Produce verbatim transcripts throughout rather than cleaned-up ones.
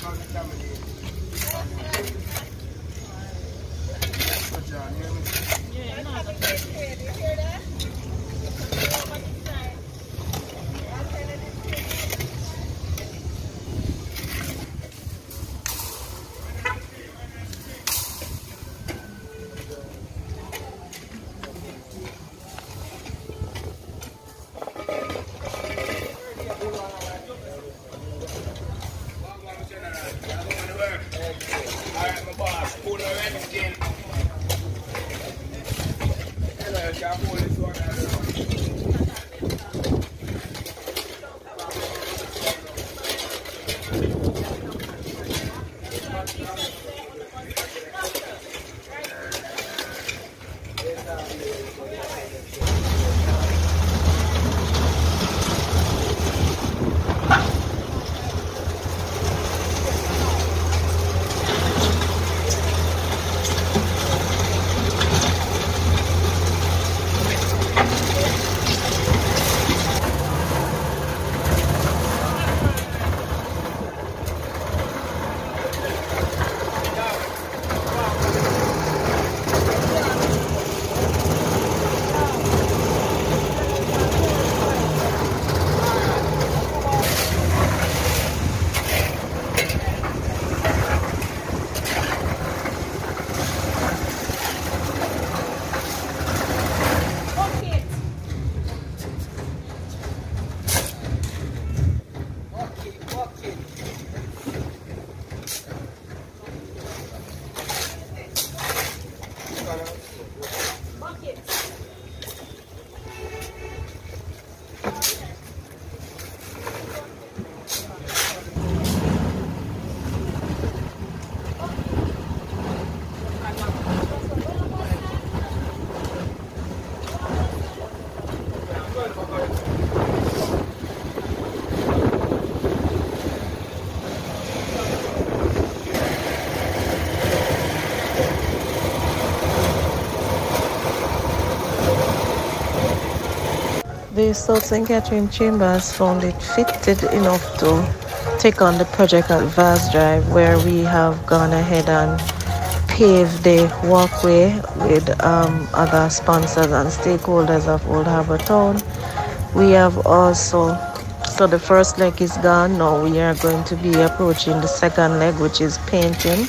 The South Saint Catherine Chamber has found it fitted enough to take on the project at Vaz Drive, where we have gone ahead and paved the walkway with um, other sponsors and stakeholders of Old Harbour Town. We have also, so the first leg is gone. Now we are going to be approaching the second leg, which is painting.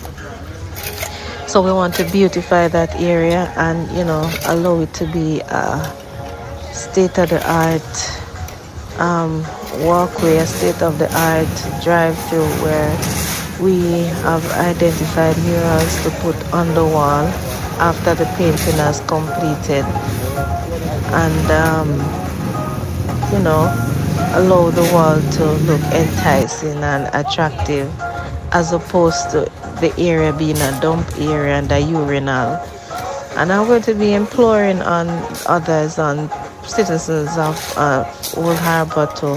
So we want to beautify that area and, you know, allow it to be a state-of-the-art um, walkway, a state-of-the-art drive-through where we have identified murals to put on the wall after the painting has completed, and um, you know, allow the wall to look enticing and attractive, as opposed to the area being a dump area and a urinal. And I'm going to be imploring on others, on citizens of uh, Old Harbour, to,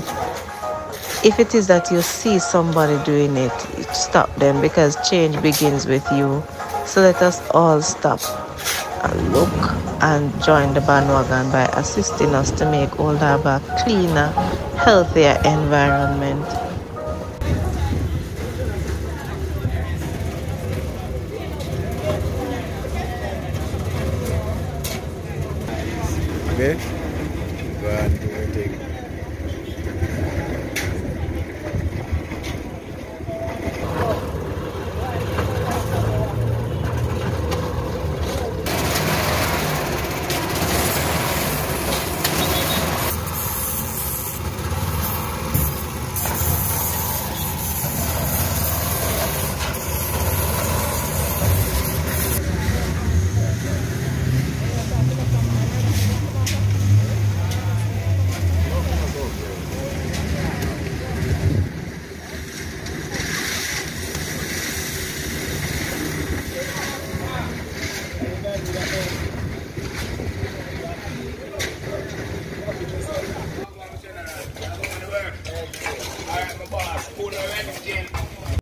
if it is that you see somebody doing it, stop them, because change begins with you. So let us all stop and look and join the bandwagon by assisting us to make Old Harbour a cleaner, healthier environment. Okay? Go ahead, do your thing. Alright, my boss, pull the